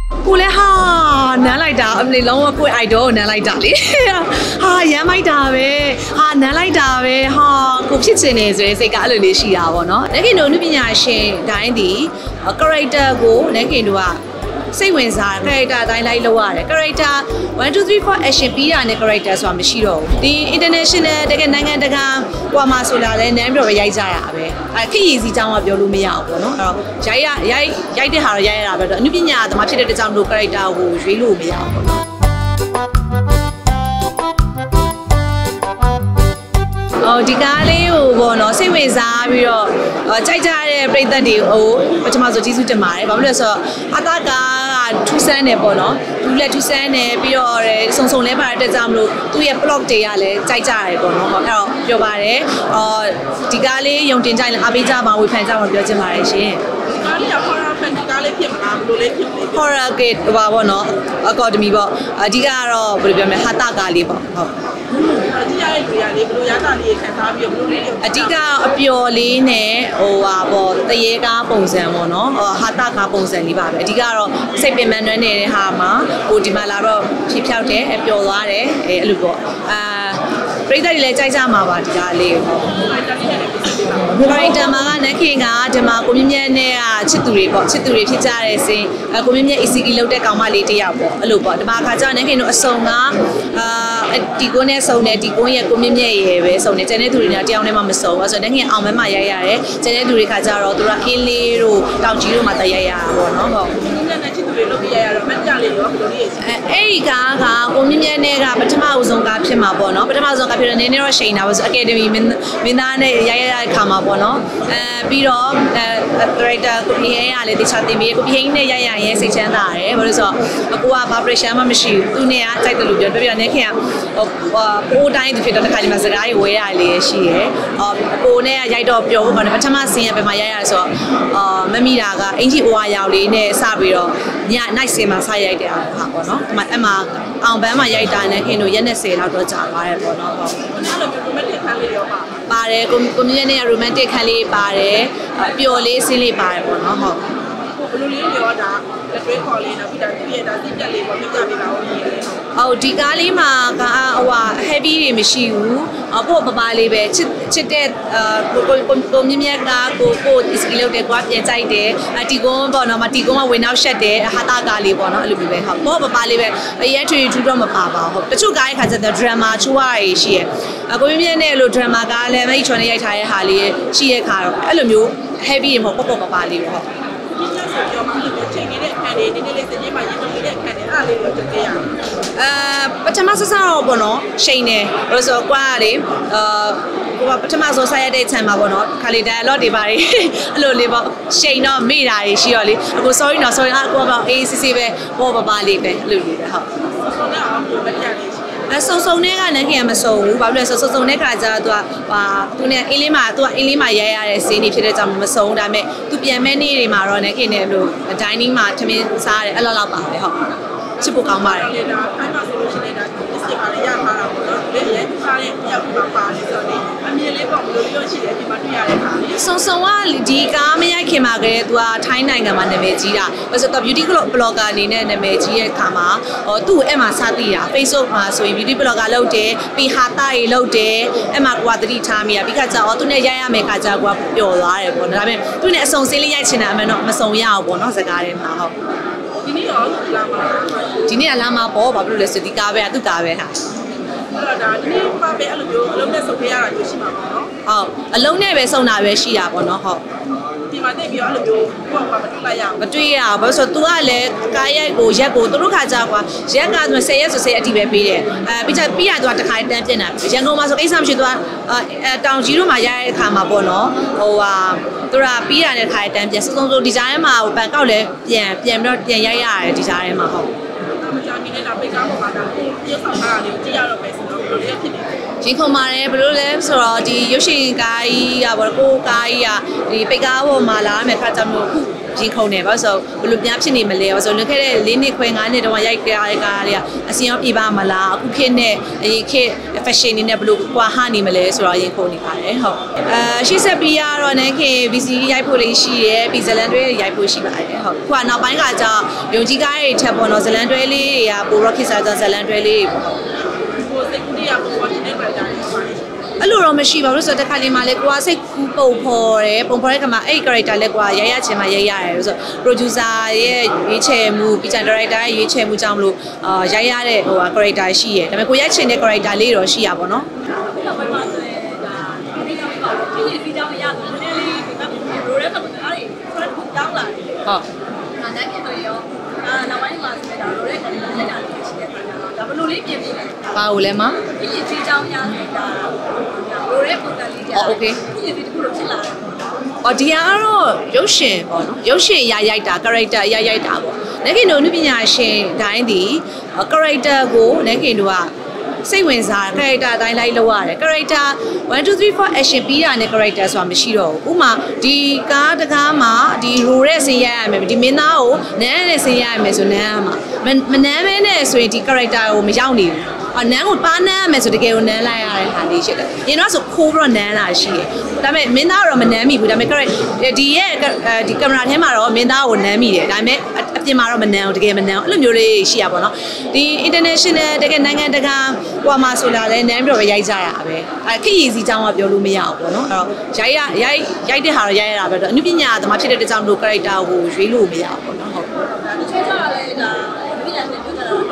กูเลยฮ่านั่นไล่ด่าอันนี้ร้องว่ากูไอดอลนั่นไล่ด่าเลยฮ่ายังไม่ด่าเว้ฮ่านั่นไล่ด่าเว้ฮ่ากูဖြစ်ချင်နေဆိုရင်စိတ်ကအဲ့လိုလေးရှိတာပေါ့နော်လက်ခင်တို့နုပညာရှင်တိုင်းဒီ character ကိုလက်ခင်တို့ကစိတ်ဝင်စား character အတိုင်းလိုက်လောက်ရတယ် character 1 2 3 4 action ပြီးတာနဲ့ character ဆိုတာမရှိတော့ဘူးဒီ international တကယ်နိုင်ငံတကာဟိုမှာဆိုတာလဲနမ်းပြီးတော့ရိုက်ကြရတာပဲအဲခက်ရည်စီးကြောင်းကပြောလို့မရဘူးပေါ့နော်အဲ့တော့ရိုက်တဲ့ဟာတော့ရိုက်ရတာပဲတော့အနုပညာသမားဖြစ်တဲ့တကြောင်လို့ character ကိုရွေးလို့မရဘူးပေါ့ဒီကားလေးကိုပေါ့နော်စိတ်ဝင်စားပြီးတော့ကြိုက်ကြတဲ့ပရိသတ်တွေကိုပထမဆိုကျေးဇူးတင်ပါတယ်ဘာဖြစ်လဲဆိုတော့အသားကားကထူးဆန်းတယ်ပေါ့နော်သူလည်းထူးဆန်းတယ်ပြီးတော့စုံလဲပါတဲ့ကြောင့်မလို့သူ့ရဲ့ plot တွေကလည်းကြိုက်ကြရတယ်ပေါ့နော်အဲ့တော့ပြောပါတယ်ဒီကားလေးယုံတင်ကြရင်အားပေးကြပါဝေဖန်ကြပါပြောချင်ပါတယ်ရှင်ကားလေးက horror fan ကားလေးဖြစ်မလားဘယ်လိုလေးဖြစ်လဲ horror ကဘာပေါ့နော် academy ပေါ့အဓိကကတော့ဘယ်လိုပြောမလဲဟာတာကားလေးပေါ့ဟုတ်အဓိကရဲ့လူရလေးဘယ်လိုရတာလေးခံစားပြီးဘယ်လိုလေးအဓိကအပျော်လေးနဲ့ဟိုဟာပေါ့တရေကားပုံစံပေါ့နော်ဟာတာကားပုံစံလေးပါပဲအဓိကတော့စိတ်ပင်ပန်းနှွမ်းနေတဲ့ဟာမှာဟိုဒီမှာလာတော့ဖြေဖြောက်တယ်ပျော်သွားတယ်အဲ့လိုပေါ့ပရိသတ်တွေလည်းကြိုက်ကြမှာပါဒီကားလေးဟုတ်ဖိုင်တမာကနက်ခင်ကဒီမှာကိုမြင့်မြတ်နဲ့ကချစ်သူတွေပေါ့ချစ်သူတွေဖြစ်ကြတဲ့စင်ကိုမြင့်မြတ် ECE လောက်တဲ့ကောင်မလေးတယောက်ပေါ့အဲ့လိုပေါ့ဒီမှာခါကျနက်ခင်တို့အစုံကတီကွန်းနဲ့စုံတယ်တီကွန်းရဲ့ကိုမြင့်မြတ်ရဲ့ပဲစုံတယ်ကျန်တဲ့သူတွေနဲ့တယောက်နဲ့မှမစုံဘူးဆိုတော့နက်ခင်အောင်မဲမှရိုက်ရတယ်ကျန်တဲ့သူတွေခါကျတော့သူကအင်းလေးတို့တောင်ကြီးတို့မှတရိုက်ရတာပေါ့နော်ဟုတ်ချစ်သူတွေလုပ်ပြရတော့မကြလေးရောဘယ်လိုလေးအဲ့ဒီကားကကိုမြင့်မြတ်နဲ့ကပထမအဆုံးကားဖြစ်မှာပေါ့နော်ပထမဆုံးကားဖြစ်တော့နည်းနည်းတော့ရှိန်တာပါဆိုအကယ်ဒမီမင်းသားနဲ့ရိုက်ရတဲ့ခါမှာပေါ့နော်ပြီးတော့ director ကိုပြင်းရလည်းတခြားတင်ပြီးကိုပြင်းနဲ့ရိုက်ရရင်စိတ်ချမ်းသာတယ်ဘာလို့ဆိုတော့အကူကဘာ pressure မှမရှိဘူးသူနဲ့ကကြိုက်တယ်လို့ပြောပြနေခင်ကပိုးတိုင်းသူဖြစ်တော့တစ်ခါဒီမှာစကားတွေဝဲရလေးရှိရယ်ကိုနဲ့ကရိုက်တော့ပြောဖို့ပေါ့နော်ပထမဆင်းရပဲမှာရိုက်ရဆိုတော့မမိတာကအင်ဂျီအိုဝါရောက်လေးနဲ့စပြီးတော့ည night ဆင်းမှာစရိုက်တဲ့ဟာပေါ့နော်ဒီမှာအမှအောင်ပန်းမှာရိုက်တာနဲ့ခင်တို့ရက်နဲ့10လောက်တော့ကြာသွားတယ်ပေါ့နော်ဟုတ်အဲ့လိုမျိုး romantic ခန်းလေးရောပါတယ်ကိုမြင့်နဲ့ romantic ခန်းလေးပါတယ်အပျော်လေးဆင်းလေးပါတယ်ပေါ့နော်ဟုတ်ဘယ်လိုလေးရောဒါလက်တွဲခေါ်လေးနောက်ပြီးတော့ပြည့်တာစိတ်တက်လေးပေါ့ပြကြပေးပါဦးဟုတ်ဒီကားလေးမှာကဟိုဟာ heavy တွေမရှိဘူးပေါ့ပပလေးပဲချစ်တဲ့ကိုမြင့်မြတ်ကကို skill လုပ်တယ်ကွာပြန်ကြိုက်တယ်တီကွန်းပေါ့နော်မတီကွန်းကဝင်နောက်ရှက်တယ်ဟာတာကားလေးပေါ့နော်အဲ့လိုမျိုးပဲဟုတ်ပေါ့ပပလေးပဲအရင်ထွေထူးတော့မပါပါဘူးတချို့ကားရဲ့ခါကျတော့ drama ချိုးရရရှိရကိုမြင့်မြတ်နဲ့လို့ drama ကားလည်းမိတ်ချွန်နဲ့ရိုက်ထားတဲ့ဟာလေးရှိရဲ့ခါတော့အဲ့လိုမျိုး heavy တွေမဟုတ်ပေါ့ပလေးပဲဟုတ်ပြောမှလို့ချိန်နေတဲ့အခန်းလေးနည်းနည်းလေးစင်ကြီးမှရင်းနေတဲ့အခန်းလေးအားလေးတော့ကြည့်ရပထမဆဆတော့ပေါ့နော်ရှိန်တယ်လို့ဆိုကွာလေကိုကပထမဆုံးဆက်ရတဲ့ခြံမှာပေါ့နော်ခါလေး dialogue တွေပါတယ်အဲ့လိုလေးပေါ့ရှိန်တော့မိတာတွေရှိတော့လေအခု sorry နော် sorry ကိုကအေးစစ်စစ်ပဲပေါ့ပလေးပဲအဲ့လိုလေးပဲဟုတ်ဆုံးတော့ကိုမပြတ်နေစုံနဲ့ကလည်းခင်မစုံဘူးဘာဖြစ်လဲဆိုစုံတဲ့ခါကျတော့သူနဲ့အင်းလေးမှာရိုက်ရတဲ့စီးနေဖြစ်တဲ့ကြောင့်မစုံဒါပေမဲ့သူပြန်မဲ့နေ့တွေမှာတော့လည်းခင်နဲ့လို့ dining မှာထမင်းစားတယ်အဲ့လောက်ပါပဲဟုတ်ချစ်ဖို့ကောင်းပါတယ်လေဒါခိုင်းမှာဆိုလို့ရှိရင်ဒါစစ်ပါလေရထားတာပေါ့နော်လေရဲစားတဲ့ရောက်ပါပါတယ်ဆိုတော့အမြင်လေးပေါ့ဘယ်လိုလို့ရှိတယ်ဒီမှာတွေ့ရတဲ့ခါလေးစုံကဒီကားမရိုက်ခင်မှာကလေးသူကထိုင်းနိုင်ငံမှာနာမည်ကြီးတာဘာလို့ဆိုတော့ beauty blogger အနေနဲ့နာမည်ကြီးရဲ့ခါမှာသူ့ကိုအဲ့မှာစသိတာ Facebook မှာဆိုရင် beauty blogger လုပ်တယ်ပြီးဟာတာတွေလုပ်တယ်အဲ့မှာကိုကသတိထားမိတာပြီးခါကျတော့သူနဲ့ရိုက်ရမယ်ခါကျကိုကပျော်သွားတယ်ပေါ့နော်ဒါပေမဲ့သူနဲ့အစုံစင်းလေးရိုက်ချင်တာအမှန်တော့မစုံရအောင်ပေါ့နော်စကားထဲမှာဟုတ်ဒီနေ့ရောလာမှာဒီနေ့ကလာမှာပေါ့ဘာဖြစ်လို့လဲဆိုဒီကားပဲသူ့ကားပဲဟာအဲ့တော့ဒါဒီနေ့ပါပဲအဲ့လိုမျိုးအလုံးနဲ့စုံပေးရတာမျိုးရှိမှာပေါ့နော်ဟုတ်အလုံးနဲ့ပဲစုံတာပဲရှိတာပေါ့နော်ဟုတ်ဒီမှာတိတ်ပြီးတော့အဲ့လိုမျိုးကိုကမတွေ့လိုက်ရအောင်မတွေ့ရအောင်ဘာလို့ဆိုတော့ तू ကလည်းကားရိုက်ကိုရက်ကိုသူတို့ခါကြကွာရက်က10ရက်ဆို10အတိပဲပေးတယ်ပြီးရ तू တခါတန်းပြင်းတာရန်ကုန်မှာဆိုကိစ္စမရှိ तू တောင်ကြီးတို့မှာရတဲ့အခါမှာပေါ့နော်ဟိုဟာသူကပြီးတာနဲ့ခါတန်းပြန်စုံဒီကြားထဲမှာဟိုပန်ကောက်လည်းပြန်ပြီးတော့ပြန်ရိုက်ရတယ်ဒီကြားထဲမှာဟုတ်မကြမီနေတာပိတ်ကားပေါ်မှာဒါကိုပြုတ်ဆောင်ထားတာလေးကိုကြည့်ရတော့ပဲဆိုတော့ဘယ်လိုလဲဖြစ်နေလဲရင်ခုန်ပါတယ်ဘယ်လိုလဲဆိုတော့ဒီရုပ်ရှင်ကားကြီးอ่ะဗောကိုကားကြီးอ่ะဒီပိတ်ကားပေါ်မှာလာမယ်ခါကြမျိုးအခုရင်ခုန်တယ်ဗောဆိုဘယ်လိုများဖြစ်နေမလဲဗောဆိုလွန်ခဲ့တဲ့4နှစ်ခွဲ5နှစ်တုန်းကရိုက်ကြတဲ့ကားတွေကအစီရောပြပါမလားအခုခေတ်နဲ့အရင်ခေတ် fashion နေနဲ့ဘယ်လိုကွာဟနေမလဲဆိုတော့ရင်ခုန်နေပါတယ်ဟုတ်ရှေ့ဆက်ပြီးရတော့နန်းခင် VC ရိုက်ဖို့လေးရှိရဲပြီးဇလန်တွဲရိုက်ဖို့ရှိပါတယ်ဟုတ်ခုကနောက်ပိုင်းကကြာယုံကြည်ကားတွေထက်ပေါ့နော်ဇလန်တွဲလေးတွေကပို rocket စားကြဇလန်တွဲလေးတွေပေါ့ကိုစိတ်ကူးရပုံပေါ်နေတဲ့ကြတယ်အဲ့လိုတော့မရှိပါဘူးဆိုတော့တခါလေးမှလေကိုကစိတ်ကူးပုံဖော်တယ်ပုံဖော်တဲ့ခါမှာအဲ့ character လဲကိုကရရချင်းမှရရတယ်ဆိုတော့ producer ရဲ့ရွေးချယ်မှုပြီးချင် director ရဲ့ရွေးချယ်မှုကြောင့်မလို့ရရတဲ့ဟို character ရှိရယ်ဒါပေမဲ့ကိုရိုက်ချင်တဲ့ character လေးတော့ရှိရပါတော့နောက်ပိုင်းမှာဆိုရင်ဒါဒီကြောင့်ပါဖြစ်ရစီကြောင့်မရဆိုနည်းနည်းလေးဒီကရိုးရဲမှာဒါတွေဆိုတော့တောင်းလာတယ်ဟုတ်ဒါနိုင်ခင်ဆိုရောနောက်ပိုင်းမှာဆိုတော့ရိုးရဲ character လက်တာလေးရှိတဲ့ခါကျတော့ဒါဘယ်လိုလေးပြင်ပြီးလဲဘာလို့လဲမဖြစ်ရစီကြောင့်ရဆိုတာရိုးရဲပုံစံလေးကြာโอเคဖြစ်ရစီတခုလို့ဖြစ်လာတယ်အော်ဒီကတော့ရုပ်ရှင်ပေါ့နော်ရုပ်ရှင်ရိုက်တာ character ရိုက်တာပေါ့နဂင်တို့နုပညာရှင်တိုင်းဒီ character ကိုနဂင်တို့ကစိတ်ဝင်စား character အတိုင်းလိုက်လုပ်ရတယ် character 1 2 3 4 action ပြီးတာနဲ့ character ဆိုတာမရှိတော့ဘူးဥမာဒီကားတကားမှာဒီရိုတဲ့ဆင်းရဲရမယ်ဒီမင်းသားကိုနန်းနဲ့ဆင်းရဲရမယ်ဆိုနန်းမှာမနန်းမဲနဲ့ဆိုရင်ဒီ character ကိုမရောက်နိုင်ဘူးနန်းကိုပါနန်းရမယ်ဆိုတကယ်ကိုနန်းလိုက်ရတဲ့ဟာလေးရှိတယ်။ရင်တော့ဆိုခိုးပြီးတော့နန်းလာရှိတယ်။ဒါပေမဲ့မင်းသားတော့မနန်းမိဘူး။ဒါပေမဲ့ဒီရဲ့ဒီကင်မရာထဲမှာတော့မင်းသားကိုနန်းမိတယ်။ဒါပေမဲ့အပြင်မှာတော့မနန်းဘူးတကယ်မနန်းဘူး။အဲ့လိုမျိုးလေးရှိရပါတော့။ဒီ international တကယ်နိုင်ငံတကာဟိုမှာဆိုလာလဲနန်းပြီးတော့ရိုက်ကြရတာပဲ။ခေတ်ရည်စီကြောင်းကပြောလို့မရဘူးပေါ့နော်။အဲ့တော့ရိုက်တဲ့ဟာတော့ရိုက်ရတာပဲ။အနုပညာသမားဖြစ်တဲ့တကြောင်လို့ character ကိုရွေးလို့မရဘူးပေါ့နော်။ဟုတ်။တချို့ကြလဲဒါအနုပညာနဲ့ပြောကြတာ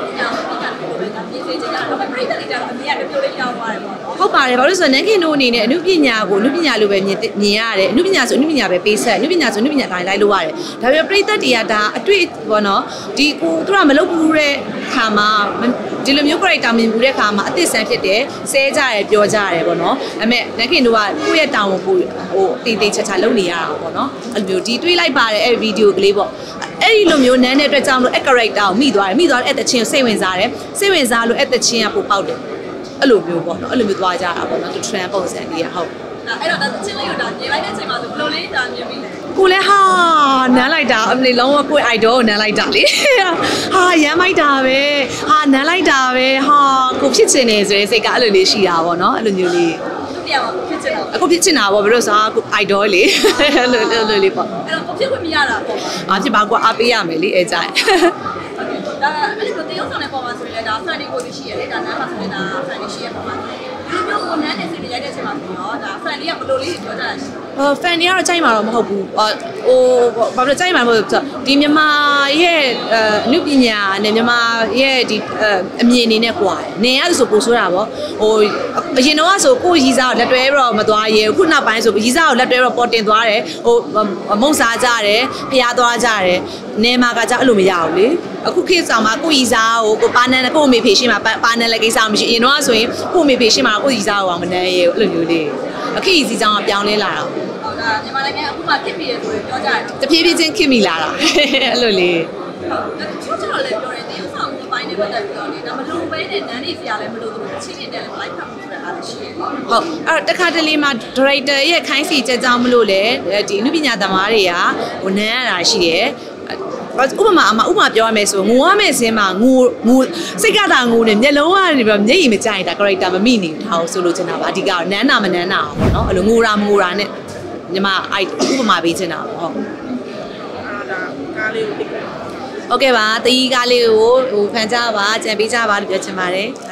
တော့ပြိတ္တတွေကြတော့အမေကလည်းပြောလို့ရသွားတယ်ပေါ့နော်ဟုတ်ပါတယ်ဘာလို့ဆိုတော့နန်းခင်တို့အနေနဲ့အနုပညာကိုအနုပညာလိုပဲမြင်ရတယ်အနုပညာဆိုအနုပညာပဲပေးဆက်အနုပညာဆိုအနုပညာတိုင်းလိုက်လို့ရတယ်ဒါပေမဲ့ပြိတ္တတွေကဒါအတွေ့ပေါ့နော်ဒီကိုသူကမလုပ်ဘူးတဲ့ခါမှာဒီလိုမျိုး character မြင်ဘူးတဲ့ခါမှာအသစ်ဆန်းဖြစ်တယ်ဆဲကြတယ်ပြောကြတယ်ပေါ့နော်ဒါပေမဲ့နန်းခင်တို့ကကိုယ့်ရဲ့တောင်းကိုဟိုတေးသေးချာချာလုပ်နေရတာပေါ့နော်အဲ့လိုမျိုးဒီတွေးလိုက်ပါတယ်အဲ့ဗီဒီယိုကလေးပေါ့အဲ့ဒီလိုမျိုးနန်းတဲ့အတွက်ကြောင့်လို့အဲ့ character ကိုမိသွားတယ်အဲ့တချင်းစိတ်ဝင်စားတယ်စိတ်ဝင်စားလို့အဲ့တချင်းကပိုပေါက်တယ်အဲ့လိုမျိုးပေါ့နော်အဲ့လိုမျိုးသွားကြတာပေါ့နော်သူ trend ပုံစံလေးဟုတ်အဲ့တော့တချင်းလေးကိုဒါမြင်လိုက်တဲ့အချိန်မှာဆိုဘယ်လိုလေးဒါမြင်ပြီးလဲကိုလည်းဟာနန်းလိုက်တာအမလေးလုံးဝကို idol ကိုနန်းလိုက်တာလေဟာရမ်းလိုက်တာပဲဟာနန်းလိုက်တာပဲဟာကိုဖြစ်ချင်နေဆိုတဲ့စိတ်ကအဲ့လိုလေးရှိတာပေါ့နော်အဲ့လိုမျိုးလေးအခုဖြစ်ချင်တာပေါ့ဘယ်လိုဆိုကို idol လေအဲ့လိုလေးပေါ့အဲ့တော့ကိုဖြစ်ခွင့်မရတာပေါ့ဘာဖြစ်ပါကိုအားပေးရမယ်လေအဲ့ကြိုင်ဒါအဲ့လိုတရုတ်ဆောင်တဲ့ပုံမှာဆိုရင်ဒါ fan တွေကိုရှိရလေဒါနားမှာဆိုရင်ဒါ fan တွေရှိရပုံမှာဒီလိုမျိုးကိုနန်းနေစီရိုက်တဲ့အချိန်မှာဆိုတော့ဒါ fan တွေကဘယ်လိုလေးပြောကြတာရှိfan တွေကတော့ကြိုက်မှာတော့မဟုတ်ဘူးဟိုဘာလို့ကြိုက်မှာမဟုတ်ဘူးဆိုတော့ဒီမြန်မာရဲ့အနုပညာနဲ့မြန်မာရဲ့ဒီအမြင်အနေနဲ့ကွာနေရဆိုပို့ဆိုတာပေါ့ဟိုအရင်တော့ဆိုကိုရီစားကိုလက်တွဲပြီးတော့မသွားရဲခုနောက်ပိုင်းဆိုရီစားကိုလက်တွဲပြီးတော့ပေါ်တင်သွားတယ်ဟိုမုံစားကြတယ်ဖျားသွားကြတယ်နေမှာကကြအဲ့လိုမရဘူးလေအခုခေတ်ဆောင်မှာကိုရီစားကိုပါနန်းကိုမေဖေရှင်းမှာပါနန်းလည်းကိစ္စမရှိအရင်တော့ဆိုရင်ကိုမေဖေရှင်းမှာကိုရီစားကိုအောင်မနန်းရဲဘူးအဲ့လိုမျိုးလေးအခက်အခဲကြောင့်ပြောင်းလဲလာတာဟုတ်ဒါမြန်မာနိုင်ငံအခုမှဖြစ်ပြီးရဆိုရင်ပြောကြတယ်တဖြည်းဖြည်းချင်းခင်မိလာတာအဲ့လိုလေးဟုတ်ချိုးချော်လည်းပြောတယ်တရုတ်ဆောင်ဒီပိုင်းနဲ့ပတ်သက်ပြီးတော့လေဒါမလို့ပဲနဲ့နန်းနေစရာလည်းမလို့သူချင်းနေတဲ့လည်း live ဖတ်မှုဆိုတာအားရှိရဟုတ်အဲ့တခါတလေမှာ director ရဲ့ခိုင်းစီချက်ကြောင့်မလို့လေဒီအနုပညာသမားတွေကဟိုနန်းရတာရှိတယ်ဥပမာပြောရမယ်ဆိုငိုရမယ်စင်းမှာငိုစိတ်ကသာငိုနေမျက်လုံးကနေပြီးမျက်ရည်မကျရင်ဒါ character မမိနေဘူးထားဆိုလို့ချင်တာပါအဓိကတော့နန်းနာမနန်းနာပေါ့နော်အဲ့လိုငိုတာမငိုတာနဲ့ညီမဥပမာပေးချင်တာပေါ့ဟုတ်ဒါကားလေးကိုသိဟုတ်ကဲ့ပါတည်ကားလေးကိုဟိုဖန်ကြပါကြံပေးကြပါလို့ပြောချင်ပါတယ်